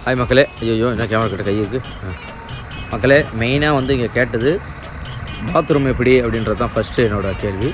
Hi மக்களே. ஐயோ என்ன கேமரா கிட்ட கை இருக்குது. மக்களே மெயினாக வந்து இங்கே கேட்டது பாத்ரூம் எப்படி அப்படின்றது தான் ஃபஸ்ட்டு என்னோட கேள்வி.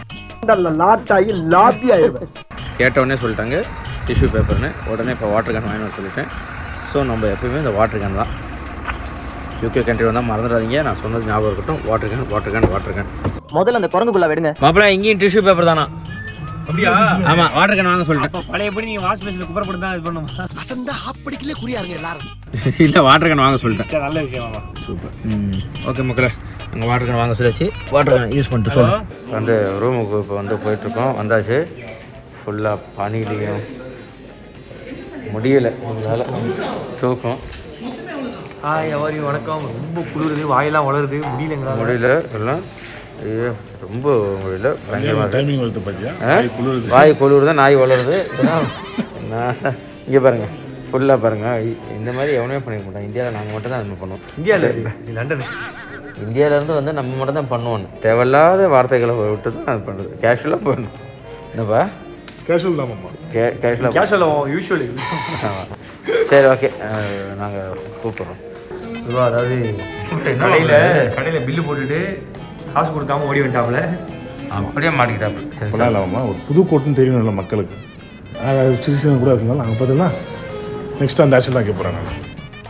கேட்டவுடனே சொல்லிட்டாங்க டிஷ்யூ பேப்பர்னு. உடனே இப்போ வாட்டர் கேன் வாங்கினு சொல்லிட்டேன். ஸோ நம்ம எப்போயுமே இந்த வாட்டர் கேன் தான். யூகே கண்ட்ரி வந்தால் மறந்துடாதீங்க, நான் சொன்னது ஞாபகம் இருக்கட்டும். Water can water can water can. முதல்ல அந்த குரங்கு புள்ள விடுங்க மாப்பிள்ள. இங்கேயும் டிஷ்யூ பேப்பர் தானா? அப்படியா? ஆமா, வாட்டர் கேன் வாங்க சொல்லிட்டேன். அப்ப பழையபடி நீங்க வாஷ் பேசின்ல குப்பரை போட்டு தான் இது பண்ணுமா? அசந்தா அப்படிக்கலே குறியாருங்க எல்லாரும். இல்லை, வாட்டர் கேன் வாங்க சொல்லிட்டேன். சரி, நல்ல விஷயமா. சூப்பர். ஓகே மக்களே, நாங்கள் வாட்டர் கேன் வாங்க சொல்லியாச்சு. வாட்டர் கேன் யூஸ் பண்ணிட்டு சொல்லுவோம். வந்து ரூமுக்கு இப்போ வந்து போயிட்டுருக்கோம். வந்தாச்சு. ஃபுல்லாக பனிலையும் முடியலை, எங்களால் தூக்கம். ஹாய் எவரி, வணக்கம். ரொம்ப குளிருது, வாயெல்லாம் வளருது, முடியலங்களா? முடியல எல்லாம். ஐயோ ரொம்ப முடியல, பயங்கரமாக டைமிங் வருது பார்த்தியா? வாய் குளிருது, நாய் வளருது. இங்கே பாருங்கள், ஃபுல்லாக பாருங்கள். இந்த மாதிரி எவனே பண்ணிக்க மாட்டோம். இந்தியாவில் நாங்கள் மட்டும் தான் அது மாதிரி பண்ணுவோம். இந்தியாவில் லண்டன் இந்தியாவிலேருந்து வந்து நம்ம மட்டும் தான் பண்ணுவோம். தேவையில்லாத வார்த்தைகளை விட்டு தான் அது பண்ணுறது. கேஷுவலாக பண்ணணும். என்னப்பா? கேஷுவல் தான்ப்பா. Casual usually. ஆமாம். சரி, ஓகே, நாங்கள் கூப்பிட்றோம். அதாவது கடையில் பில்லு போட்டுட்டு காசு கொடுக்காம ஓடி வந்துட்டாப்புல. அப்படியே மாட்டிக்கிட்டாப்பு. சரி, இல்லாமா ஒரு புது கோட்டுன்னு தெரியும் இல்லை மக்களுக்கு. சிறுசன் கூட இருந்தாலும் நாங்கள் பார்த்தீங்கன்னா நெக்ஸ்ட் அந்த ஆக்ஷன் தான் கேட்க போகிறேன் நான்.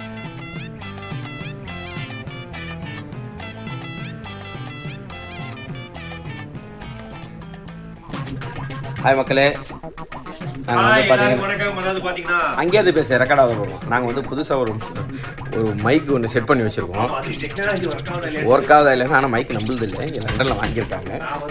ஹாய் மக்களே. நாங்கள் வந்து பார்த்தீங்கன்னா அங்கேயே அது பேச ரெக்கார்ட் ஆக போகிறோம். நாங்கள் வந்து புதுசாக ஒரு மைக் ஒன்று செட் பண்ணி வச்சுருக்கோம். ஒர்க் ஆகுதா இல்லைன்னா, ஆனால் மைக் நம்மளது இல்லை, இங்கே லண்டனில் வாங்கியிருக்காங்க.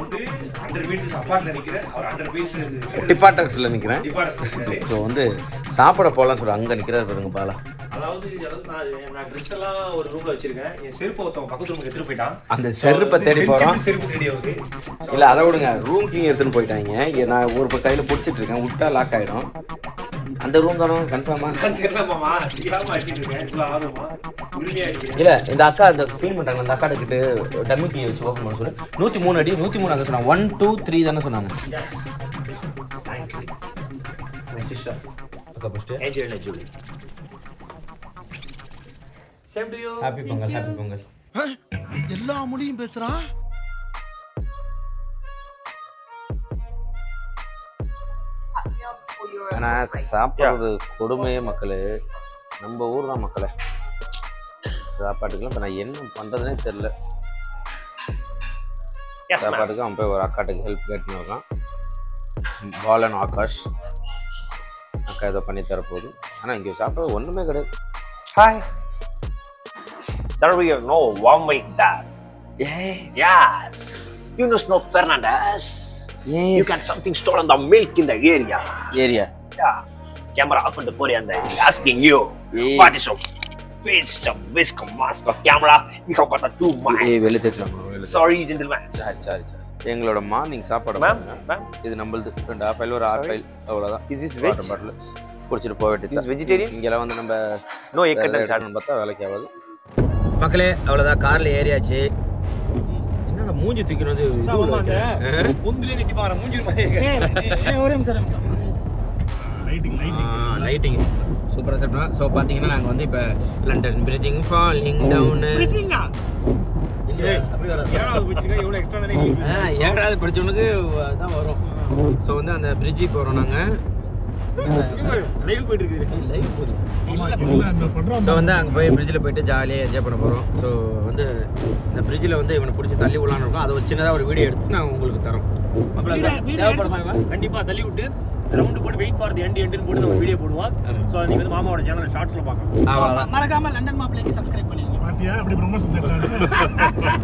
டிபார்ட்டர்ஸில் நிற்கிறேன். ஸோ வந்து சாப்பிட போகலான்னு சொல்கிறேன். அங்கே நிற்கிறார் பாருங்க பாலா. அதாவது நான் ட்ரெஸ் எல்லாம் ஒரு ரூம்ல வச்சிருக்கேன். என் செருப்பு ஒருத்தவங்க பக்கத்து ரூமுக்கு எடுத்துட்டு போயிட்டான். அந்த செருப்பை தேடி போகிறோம். செருப்பு தேடி அவருக்கு இல்லை, அதை விடுங்க. ரூம் கீழே எடுத்துன்னு போயிட்டாங்க. இங்கே நான் ஒரு கையில் பிடிச்சிட்டு இருக்கேன். விட்டா லாக் ஆகிடும். அந்த ரூம் தானே கன்ஃபார்மாக தெரியலமாமா. வச்சுட்டு இருக்கேன். இவ்வளோ ஆர்வமா உரிமையா இருக்கு. இல்லை, இந்த அக்கா அந்த க்ளீன் பண்ணுறாங்க. அந்த அக்கா கிட்ட டம்மி கீ வச்சு ஓப்பன் பண்ண சொல்லி 103 அடி 103 அங்கே சொன்னாங்க. 1 2 3 தானே சொன்னாங்க. அக்கா first Angelina Jolie. Same to you. Happy Pongal. Happy Pongal. எல்லா மொழியும் பேசுறான். ஆனால் சாப்பிட்றது கொடுமையே மக்களே. நம்ம ஊர் தான் மக்களே. சாப்பாட்டுக்குலாம் இப்போ நான் என்ன பண்ணுறதுனே தெரில. சாப்பாட்டுக்கு அவன் போய் ஒரு அக்காட்டுக்கு ஹெல்ப் கேட்டுன்னு இருக்கான். பாலன் ஆகாஷ் அக்கா இதை பண்ணி தரப்போகுது. ஆனால் இங்கே சாப்பிட்றது ஒன்றுமே கிடையாது. Hi. There we are no one like that. Yes. You know Snow Fernandez? Yes. You got something stolen the milk in the area. Area. Yeah. Camera off on the Korean there. Asking you. Yes. What is your face of whisk mask of camera? You have got a two mind. வெளியே தேய்ச்சிடலாம். Sorry, gentlemen. சரி. எங்களோட morning சாப்பாடு Ma'am. இது நம்மளது 2 half oil ஒரு half oil அவ்வளோதான். Is this veg? Bottle குடிச்சிட்டு போக வேண்டியது. Is vegetarian? இங்கெல்லாம் வந்து நம்ம No egg and salad. பார்த்தா வேலைக்கு ஆகாது. மக்களே, அவ்வளோதான். காரில் ஏறியாச்சு. என்னடா மூஞ்சி தூக்கின்னு வந்து இது பொந்துலே திட்டி பாரு மூஞ்சி மாதிரி. ஒரே நிமிஷம். லைட்டிங் சூப்பராக சாப்பிட்டோம். ஸோ பார்த்தீங்கன்னா நாங்கள் வந்து இப்போ லண்டன் பிரிட்ஜிங் ஃபாலிங் டவுனு. ஏழாவது படித்தவனுக்கு தான் வரும். ஸோ வந்து அந்த பிரிட்ஜுக்கு போகிறோம் நாங்கள். லைவ் போயிட்டு இருக்கு. ஸோ வந்து அங்கே போய் பிரிட்ஜில் போயிட்டு ஜாலியாக என்ஜாய் பண்ண போகிறோம். ஸோ வந்து இந்த பிரிட்ஜில் வந்து இவனை பிடிச்சி தள்ளி விடலான்னு இருக்கும். அதை ஒரு சின்னதாக ஒரு வீடியோ எடுத்து நான் உங்களுக்கு தரோம். கண்டிப்பா தள்ளி விட்டு ரவுண்ட் போட்டு வெயிட் ஃபார் தி எண்ட் போட்டு நம்ம வீடியோ போடுவோம். ஸோ நீங்க வந்து மாமாவோட சேனல் ஷார்ட்ஸ்ல பார்க்கலாம். மறக்காம லண்டன் மாப்பிள்ளைக்கு சப்ஸ்கிரைப் பண்ணிடுங்க. பார்த்தியா அப்படி ப்ரமோஷன் தர்றாங்க.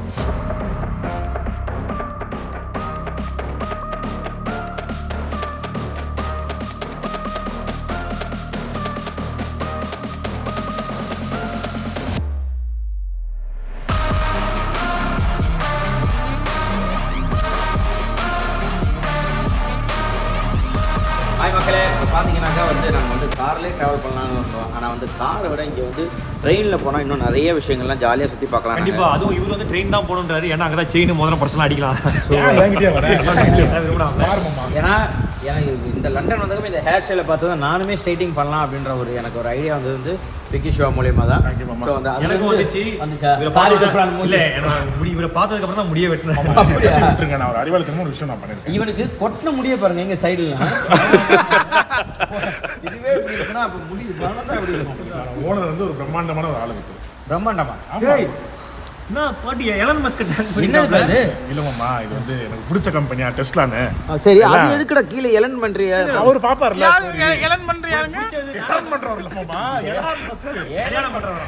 ஹாய் மக்களே. இப்போ பார்த்தீங்கன்னாக்கா வந்து நாங்கள் வந்து கார்லேயே ட்ராவல் பண்ணலாம்னு இருந்தோம். ஆனால் வந்து காரை விட இங்கே வந்து ட்ரெயினில் போனால் இன்னும் நிறைய விஷயங்கள்லாம் ஜாலியாக சுற்றி பார்க்கலாம். கண்டிப்பா. அதுவும் இவர் வந்து ட்ரெயின் தான் போகணுன்றாரு. ஏன்னா அங்கே தான் செயின் முதல்ல பர்சனல் அடிக்கலாம். ஏன்னா எனக்கு இந்த லண்டன் வந்ததுக்கு இந்த ஹேர் ஸ்டைலை பார்த்து தான் நானுமே ஸ்ட்ரைட்டிங் பண்ணலாம் அப்படின்ற எனக்கு ஒரு ஐடியா வந்தது வந்து விக்கி ஷோ மூலியமாக தான். ஸோ அந்த எனக்கு வந்துச்சு. இவரை பார்த்ததுக்கு அப்புறம் தான் முடிய வெட்டுறேன். நான் ஒரு அறிவாளத்தனமா ஒரு விஷயம் நான் பண்ணிருக்கேன். இவனுக்கு கொட்டின முடிய பாருங்க எங்க சைடுல. இதுவே இப்படி இருக்குன்னா அப்ப முடி தான் எப்படி இருக்கும்? ஓனர் வந்து ஒரு பிரம்மாண்டமான ஒரு ஆளு இருக்கு. பிரம்மாண்டமா? நான் பாட்டி எலன் மஸ்க் என்ன இது? இல்லமாமா இது வந்து எனக்கு பிடிச்ச கம்பெனியா டெஸ்லான்னு. சரி அது எதுக்குடா கீழே எலன் பண்றியா? அவர் பாப்பார்ல. எலன் பண்றியாங்க? எலன் பண்றவர்ல மாமா. கல்யாணம் பண்றவரா?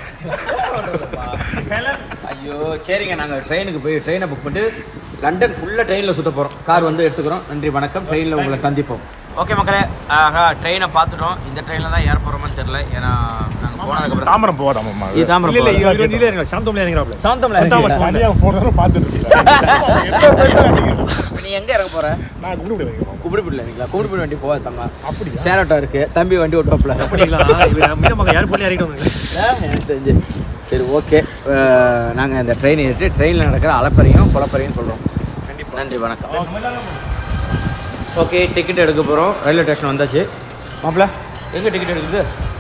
ஐயோ சரிங்க, நாங்க ட்ரெயினுக்கு போய் ட்ரெயினை புக் பண்ணிட்டு லண்டன் ஃபுல்லா ட்ரெயினில் சுத்த போறோம். கார் வந்து எடுத்துக்கிறோம். நன்றி வணக்கம். ட்ரெயினில் உங்களை சந்திப்போம். ஓகே மக்களே, ட்ரெயினை பார்த்துட்டோம். இந்த ட்ரெயினில் தான் ஏற போகிறோமான்னு தெரியல. ஏன்னா நாங்கள் போனதுக்கப்புறம் தாமரம் போவாதாமா. இது தாமரம் இல்லை சாந்தம்ல இறங்குறாப்ல. சாந்தம்ல போறத பார்த்துட்டு இருக்கீங்க. நீ எங்கே இறங்க போற? நான் கும்பிடுப்பிடல இருக்கீங்களா? கும்பிடுப்பிட வண்டி போகாது தம்மா. அப்படி சேரட்டா இருக்கு. தம்பி வண்டி ஓட்டுவாப்ல. ஏர்போர்ட்ல இறங்கிட்டோம். எனக்கு தெரிஞ்சு. சரி ஓகே, நாங்கள் இந்த ட்ரெயின் ஏறிட்டு ட்ரெயினில் நடக்கிற அலப்பறையும் குழப்பறையும் சொல்கிறோம். கண்டிப்பாக. நன்றி வணக்கம். ஓகே, டிக்கெட் எடுக்க போகிறோம். ரயில்வே ஸ்டேஷன் வந்தாச்சு. மாப்பிள்ள எங்கே டிக்கெட் எடுக்குது?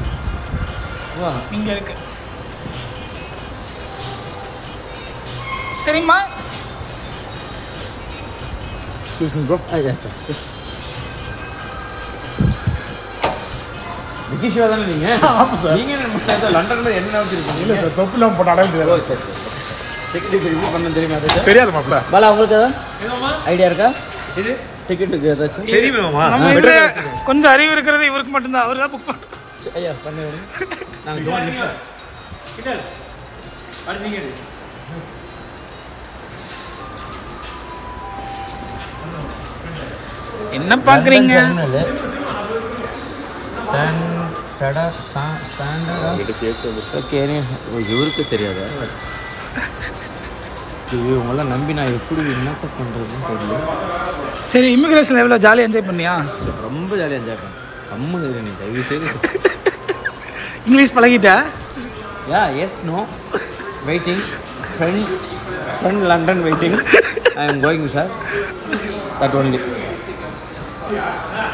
இங்க இருக்கு தெரியுமா? Excuse me bro. Vicky show தானே நீங்கள்? ஆமாம் சார். நீங்கள் லண்டன் மாதிரி என்ன வச்சுருக்கீங்க? இல்லை சார், தொப்பிலாம் போட்ட அடையாளம் தெரியாது. ஓ சரி. டிக்கெட் ரிவ்யூ பண்ண தெரியுமா? அது தெரியாது மாப்பிள்ள. பாலா உங்களுக்கு ஐடியா இருக்கா? இது டிக்கெட்டுக்கு ஏதாச்சும் தெரியுமா? நம்ம இதுல கொஞ்சம் அறிவு இருக்கிறது இவருக்கு மட்டும்தான். அவர் தான் புக் பண்ண. ஐயா பண்ண நாங்கள் என்ன பாக்குறீங்க? இவருக்கு தெரியாத இவங்கெல்லாம் நம்பி நான் எப்படி என்னத்த பண்ணுறதுன்னு தெரியல. சரி, இமிகிரேஷன் எவ்வளோ ஜாலியாக என்ஜாய் பண்ணியா? ரொம்ப ஜாலியாக என்ஜாய் பண்ணேன். கம்முன்னு இரு நீ, தயவு செய்து. இங்கிலீஷ் பழகிட்டா? Yeah yes no waiting friend London waiting. I am going sir, that only.